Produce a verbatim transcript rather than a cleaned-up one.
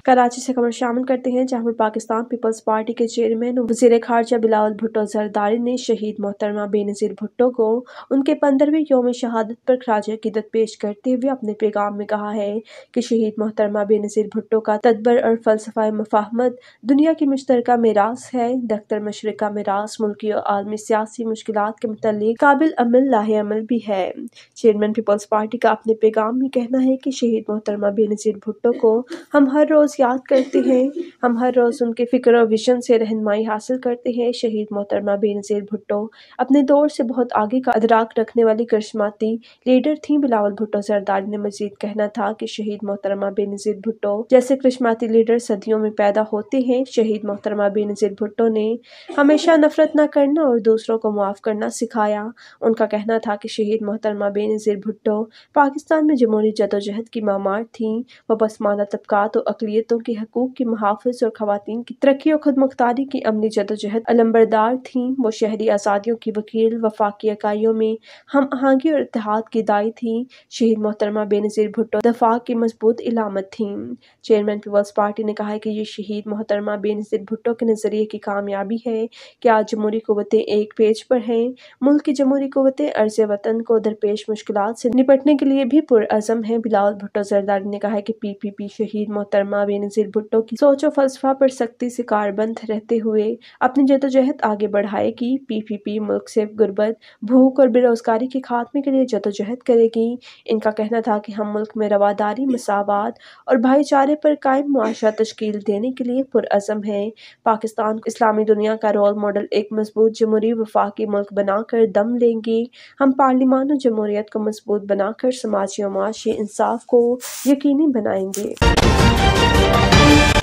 کراچی سے خبر شامل کرتے ہیں، جہاں پر پاکستان پیپلز پارٹی کے چیئرمین اور وزیر خارجہ بلاول بھٹو زرداری نے شہید محترمہ بے نظیر بھٹو کو ان کے پندرہویں یوم شہادت پر خراج عقیدت پیش کرتے ہوئے اپنے پیغام میں کہا ہے کہ شہید محترمہ بے نظیر بھٹو کا تدبر اور فلسفہ مفاہمت دنیا کی مشترکہ میراث ہے۔ دختر مشرقہ میراث ملکی اور عالمی سیاسی مشکلات کے متعلق قابل عمل لاہ عمل بھی ہے۔ چیئرمین پیپلز پارٹی کا اپنے پیغام میں کہنا ہے کہ شہید محترمہ بے نظیر بھٹو کو ہم ہر روز یاد کرتے ہیں، ہم ہر روز ان کے فکر اور ویژن سے رہنمائی حاصل کرتے ہیں۔ شہید محترمہ بے نظیر بھٹو اپنے دور سے بہت آگے کا ادراک رکھنے والی کرشماتی لیڈر تھیں۔ بلاول بھٹو زرداری نے مزید کہنا تھا کہ شہید محترمہ بے نظیر بھٹو جیسے کرشماتی لیڈر صدیوں میں پیدا ہوتے ہیں۔ شہید محترمہ بے نظیر بھٹو نے ہمیشہ نفرت نہ کرنا اور دوسروں کو معاف کرنا سکھایا۔ ان کا کہنا تھا کہ شہید محترمہ بے نظیر بھٹو پاکستان میں جمہوری جدوجہد کی معمار تھیں۔ وہ پسماندہ طبقات اور اقلیتوں کے حقوق کی محافظ اور خواتین کی ترقی اور خود مختاری کی عملی جدوجہد علمبردار تھیں۔ وہ شہری آزادیوں کی وکیل، وفاقی اکائیوں میں ہم آہنگی اور اتحاد کی داعی تھیں۔ شہید محترمہ بے نظیر بھٹو دفاع کی مضبوط علامت تھیں۔ چیئرمین پیپلز پارٹی نے کہا کہ یہ شہید محترمہ بے نظیر بھٹو کے نظریے کی کامیابی ہے کہ آج جمہوری قوتیں ایک پیج پر ہیں۔ ملک کی جمہوری قوتیں عرض وطن کو درپیش مشکلات سے نپٹنے کے لیے بھی پرعزم ہیں۔ بلاول بھٹو زرداری نے کہا کہ پی پی پی شہید محترمہ بے نظیر بھٹو کی سوچ و فلسفہ پر سختی سے کاربند رہتے ہوئے اپنی جدوجہد آگے بڑھائے گی۔ پی پی پی ملک سے غربت، بھوک اور بے روزگاری کے خاتمے کے لیے جدوجہد کرے گی۔ ان کا کہنا تھا کہ ہم ملک میں رواداری، مساوات اور بھائی چارے پر قائم معاشرہ تشکیل دینے کے لیے پرعزم ہیں۔ پاکستان کو اسلامی دنیا کا رول ماڈل، ایک مضبوط جمہوری وفاقی ملک بنا کر دم لیں گے۔ ہم پارلیمان اور جمہوریت کو مضبوط بنا کر سماجی و معاشی انصاف کو یقینی بنائیں گے۔